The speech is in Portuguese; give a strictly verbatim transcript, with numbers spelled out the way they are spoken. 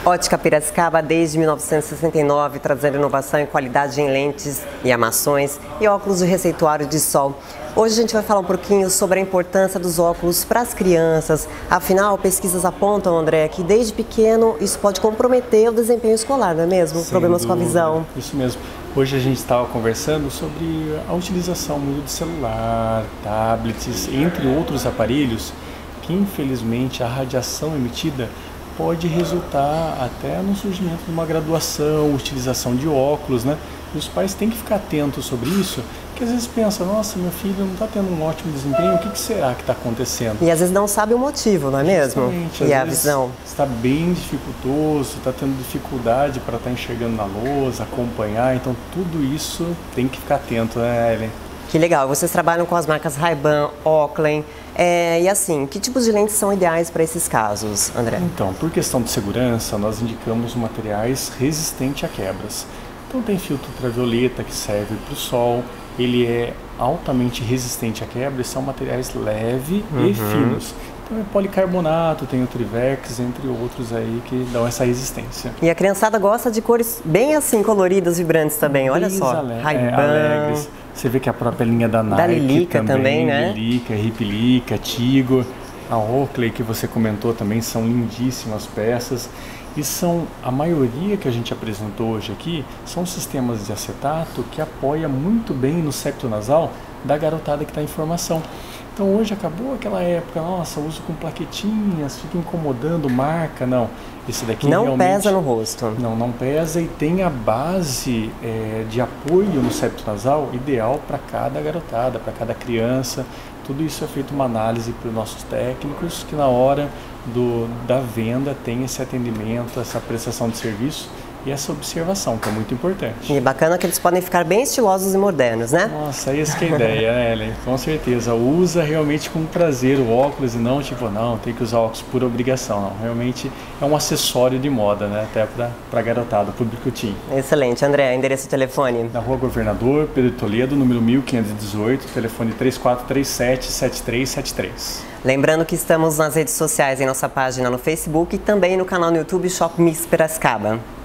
Ótica Piracicaba desde mil novecentos e sessenta e nove, trazendo inovação e qualidade em lentes e armações e óculos de receituário de sol. Hoje a gente vai falar um pouquinho sobre a importância dos óculos para as crianças. Afinal, pesquisas apontam, André, que desde pequeno isso pode comprometer o desempenho escolar, não é mesmo? Sem Problemas dúvida. com a visão. Isso mesmo. Hoje a gente estava conversando sobre a utilização muito de celular, tablets, entre outros aparelhos, que infelizmente a radiação emitida pode resultar até no surgimento de uma graduação, utilização de óculos, né? E os pais têm que ficar atentos sobre isso, que às vezes pensam, nossa, meu filho não está tendo um ótimo desempenho, o que, que será que está acontecendo? E às vezes não sabe o motivo, não é mesmo? Justamente, E às a vezes visão. está bem dificultoso, está tendo dificuldade para estar enxergando na lousa, acompanhar, então tudo isso tem que ficar atento, né, Ellen? Que legal, vocês trabalham com as marcas Ray-Ban, Oakley, é, e assim, que tipos de lentes são ideais para esses casos, André? Então, por questão de segurança, nós indicamos materiais resistentes a quebras. Então tem filtro ultravioleta que serve para o sol, ele é altamente resistente a quebras, são materiais leves Uhum. e finos. Então é policarbonato, tem o Trivex, entre outros aí que dão essa resistência. E a criançada gosta de cores bem assim, coloridas, vibrantes também, olha Bem só. ale- é, Ray-Ban. alegres. Você vê que a própria linha da Nike Da Lilica também, também, né? Lilica, Replica, Tigo, a Oakley que você comentou também, são lindíssimas peças. E são, a maioria que a gente apresentou hoje aqui, são sistemas de acetato que apoia muito bem no septo nasal da garotada que está em formação. Então hoje acabou aquela época, nossa, uso com plaquetinhas, fica incomodando, marca, não. Esse daqui Não realmente pesa no rosto. Não, não pesa e tem a base é, de apoio no septo nasal ideal para cada garotada, para cada criança. Tudo isso é feito uma análise para os nossos técnicos que na hora do, da venda tem esse atendimento, essa prestação de serviço e essa observação, que é muito importante. E bacana que eles podem ficar bem estilosos e modernos, né? Nossa, essa que é a ideia, né, Ellen? Com certeza. Usa realmente com prazer o óculos e não tipo, não, tem que usar óculos por obrigação. Não, realmente é um acessório de moda, né? Até para garotada, público teen. Excelente. André, endereço e telefone? Na Rua Governador Pedro Toledo, número mil quinhentos e dezoito, telefone três quatro três sete, sete três sete três. Lembrando que estamos nas redes sociais, em nossa página no Facebook e também no canal no YouTube Shop Mix Piracicaba.